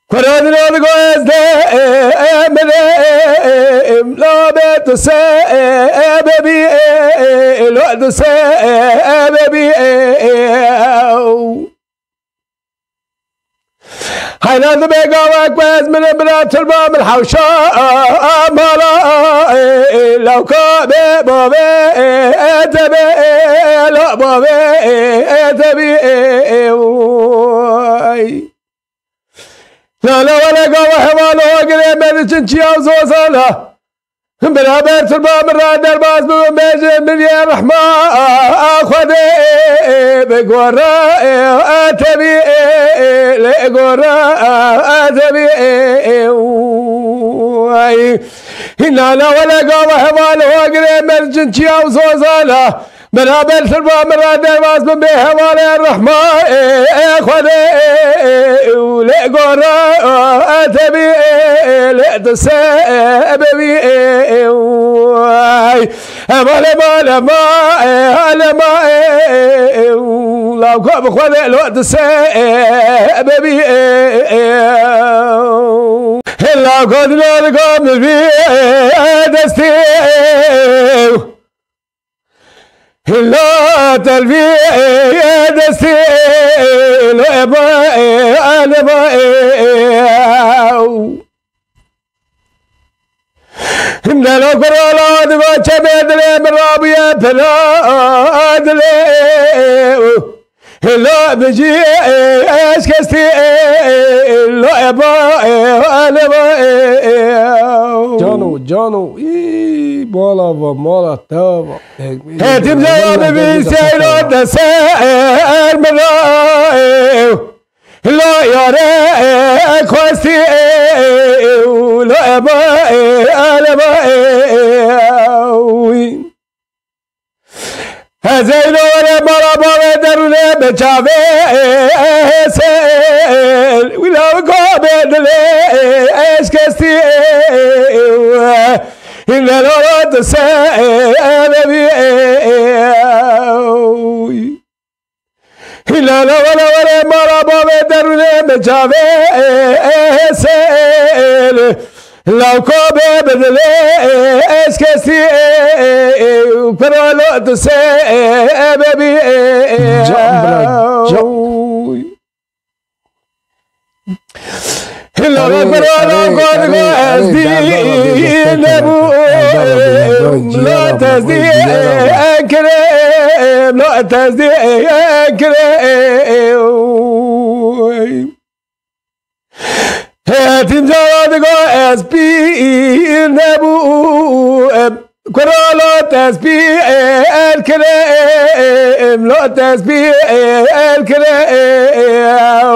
قرآن رو گوزده امرم لا بتسه ببی لا تسه ببی حينات بيقاوك بس من بنات الباب الحوشاء مالا لو كابي بابي تبي لا بابي تبي لا لا ولا قوة حمالة وقريب من تنشي أو زوزالة بلا بيت الباب الرادر باز بمجي من يا رحمة أخذي بقورة أتبي لقورة أتبي هنا لا ولا قوة حمالة وقريب من تنشي أو زوزالة بلا بيت الباب الرادر باز بمجي حمالة الرحمة أخذي لقورة أتبي لتساب بي ما لو كان بخواني لو تساب بي لو كان لو بي دستي لا تلبي دستي لا ما إن لو كرلا دما شبه دلي من رابية فلا دلي لا بجي أشكستي لا يبا جانو بالا و مالا تابا هتم زيان بيسيرو دسائر من لا يرى كوستي لا يبا هزينو ولا مرابا درونه بچاوه سيل ولا قابل لي اشكستي إن لا تسأل بي إلا لا ولا مرابا درونه بچاوه سيل لو كوبي بدلي اسكسي فرالو تسي ببي إلا فرالو كوبي اسدي نبو لا تسدي كريم لا تسدي كريم هاتم جواد کو اس پی نبو کرالو تسبیح الكريم لا تسبيح الكريم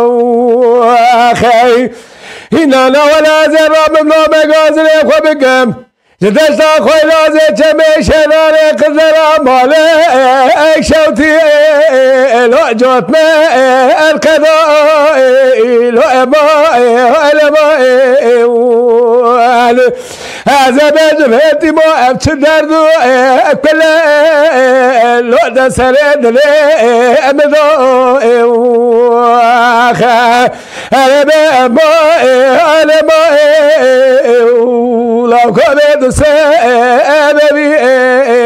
اخي هنا لا ولا زراب من مغازل خبكم جدشت خوي لازم چمش نار قدر مالك شوتي لا جوت ما القضاء لا ما هذا بجبهتي ما ابتدرد كل لا دسرد لي امدو انا ما لو كنت سببي